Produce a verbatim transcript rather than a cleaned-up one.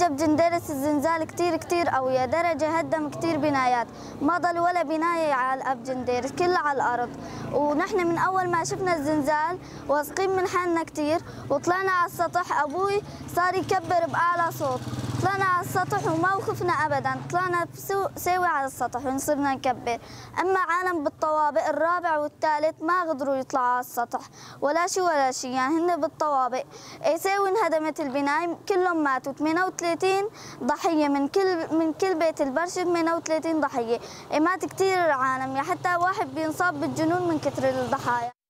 اجى بجنديرس الزلزال كتير كتير قوية، درجة هدم كتير بنايات، ما ضل ولا بناية على بجنديرس، كلها على الأرض. ونحن من أول ما شفنا الزلزال واثقين من حالنا كتير، وطلعنا على السطح. أبوي صار يكبر بأعلى صوت، طلعنا على السطح وما وخفنا أبدا، طلعنا سوي على السطح ونصرنا نكبر. أما عالم بالطوابق الرابع والثالث ما قدروا يطلعوا على السطح ولا شيء ولا شيء، يعني هن بالطوابق سوي انهدمت البناية، كلهم ماتوا. ثمانية وثلاثين ضحية من كل من كل بيت البرشة، ثمانية وثلاثين ضحية، مات كثير العالم، يعني حتى واحد بينصاب بالجنون من كثر الضحايا.